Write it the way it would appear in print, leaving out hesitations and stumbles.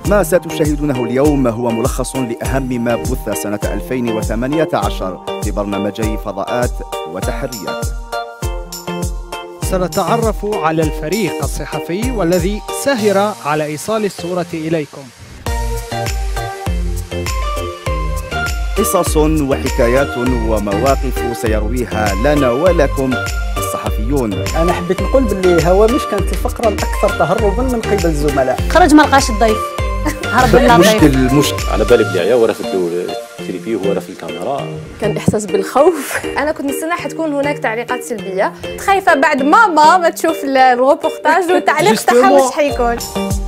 ما ستشاهدونه اليوم هو ملخص لأهم ما بث سنة 2018 في برنامجي فضاءات وتحريات. سنتعرف على الفريق الصحفي والذي سهر على إيصال الصورة إليكم. قصص وحكايات ومواقف سيرويها لنا ولكم الصحفيون. أنا حبيت نقول باللي هوامش كانت الفقرة الأكثر تهربا من قبل الزملاء. خرج ما لقاش الضيف، هرب لنا الضيف. المشكل على بالي بلي ورا في التليفي وورا في الكاميرا. كان إحساس بالخوف. أنا كنت نستنى حتكون هناك تعليقات سلبية، خايفة بعد ماما ما تشوف الروبورتاج والتعليق تاعها واش حيكون.